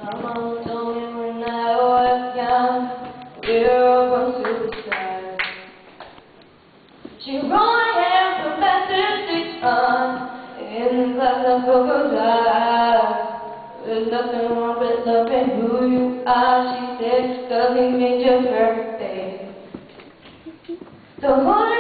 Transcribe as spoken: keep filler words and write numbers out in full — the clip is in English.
My mom told me when I was young, you're a superstar. She rolled my hair from back to six on in the glass of crocodile. There's nothing wrong with loving who you are, she said, 'cause he made you perfect, babe. So hold